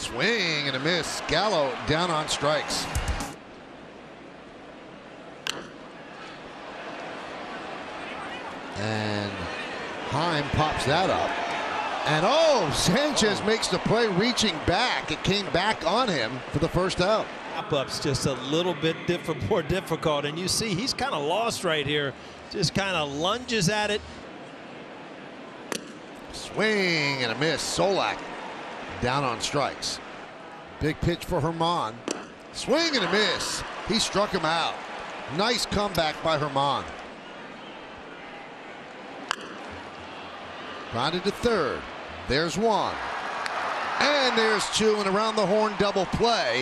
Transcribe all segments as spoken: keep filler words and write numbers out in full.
Swing and a miss. Gallo down on strikes. And Heim pops that up. And oh, Sanchez makes the play reaching back. It came back on him for the first out. Pop-up's just a little bit different, more difficult. And you see he's kind of lost right here. Just kind of lunges at it. Swing and a miss. Solak down on strikes. Big pitch for Herman. Swing and a miss. He struck him out. Nice comeback by Herman. Grounded to third. There's one. And there's two, and around the horn double play.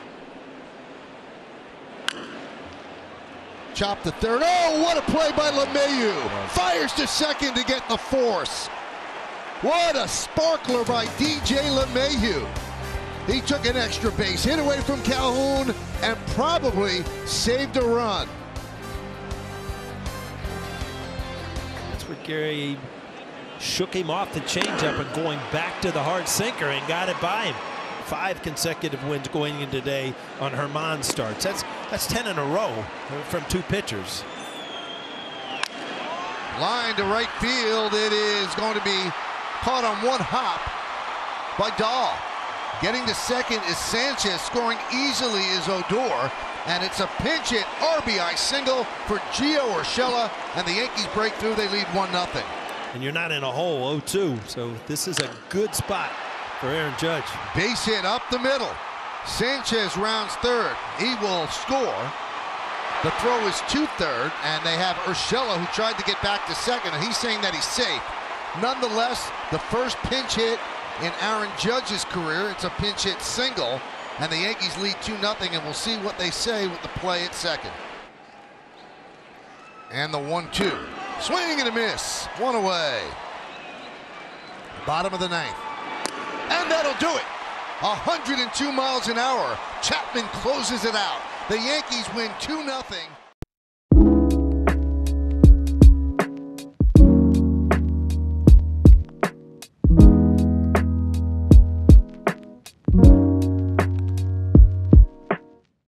Chop to third. Oh, what a play by LeMahieu. Fires to second to get the force. What a sparkler by D J LeMahieu. He took an extra base hit away from Calhoun and probably saved a run. That's what Gary shook him off the changeup and going back to the hard sinker and got it by him. Five consecutive wins going in today on Herman starts. That's that's ten in a row from two pitchers. Line to right field. It is going to be caught on one hop by Dahl. Getting to second is Sanchez. Scoring easily is Odor. And it's a pinch hit R B I single for Gio Urshela. And the Yankees break through. They lead one nothing. And you're not in a hole, oh two. So this is a good spot for Aaron Judge. Base hit up the middle. Sanchez rounds third. He will score. The throw is to third, and they have Urshela, who tried to get back to second, and he's saying that he's safe. Nonetheless, the first pinch hit in Aaron Judge's career. It's a pinch hit single, and the Yankees lead two nothing, and we'll see what they say with the play at second. And the one two. Swing and a miss. One away. Bottom of the ninth. And that'll do it. one hundred two miles an hour. Chapman closes it out. The Yankees win two nothing.